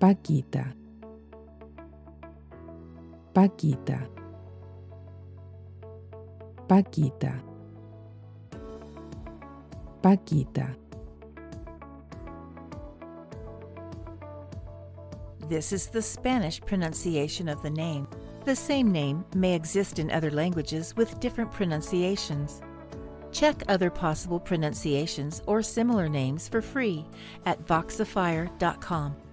Paquita, Paquita, Paquita, Paquita. This is the Spanish pronunciation of the name. The same name may exist in other languages with different pronunciations. Check other possible pronunciations or similar names for free at Voxifier.com.